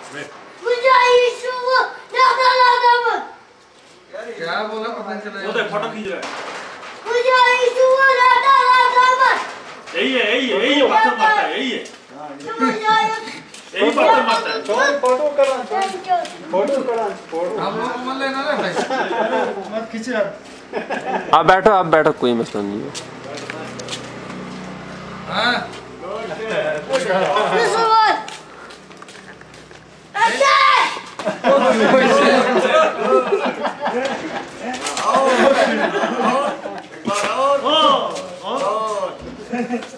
क्या बोला पता नहीं चला। वो देख फोटो खींच रहा है। यही है पत्थर मारता है, यही है। यही पत्थर मारता है। फोटो करा। हम लोग मन लेना रे भाई। मत खींच यार। आप बैठो कोई मसला नहीं है। हाँ और